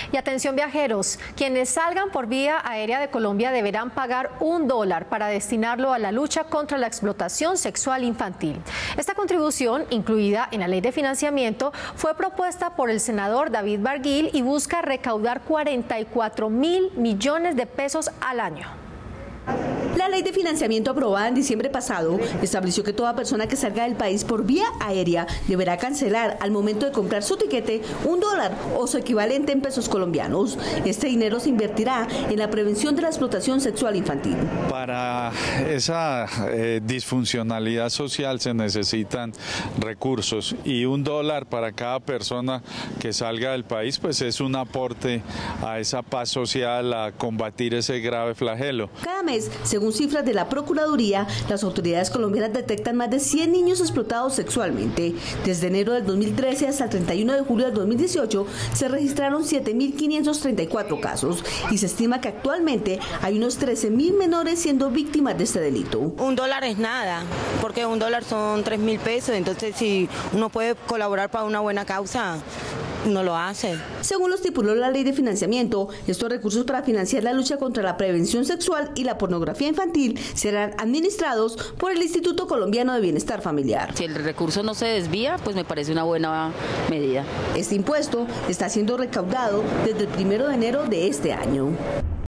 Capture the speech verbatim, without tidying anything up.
Y atención viajeros, quienes salgan por vía aérea de Colombia deberán pagar un dólar para destinarlo a la lucha contra la explotación sexual infantil. Esta contribución, incluida en la ley de financiamiento, fue propuesta por el senador David Barguil y busca recaudar cuarenta y cuatro mil millones de pesos al año. La ley de financiamiento aprobada en diciembre pasado estableció que toda persona que salga del país por vía aérea deberá cancelar al momento de comprar su tiquete un dólar o su equivalente en pesos colombianos. Este dinero se invertirá en la prevención de la explotación sexual infantil. Para esa eh, disfuncionalidad social se necesitan recursos y un dólar para cada persona que salga del país pues es un aporte a esa paz social, a combatir ese grave flagelo. Cada mes, según cifras de la Procuraduría, las autoridades colombianas detectan más de cien niños explotados sexualmente. Desde enero del dos mil trece hasta el treinta y uno de julio del dos mil dieciocho se registraron siete mil quinientos treinta y cuatro casos y se estima que actualmente hay unos trece mil menores siendo víctimas de este delito. Un dólar es nada, porque un dólar son tres mil pesos, entonces si uno puede colaborar para una buena causa, no lo hace. Según lo estipuló la ley de financiamiento, estos recursos para financiar la lucha contra la prevención sexual y la pornografía infantil serán administrados por el Instituto Colombiano de Bienestar Familiar. Si el recurso no se desvía, pues me parece una buena medida. Este impuesto está siendo recaudado desde el primero de enero de este año.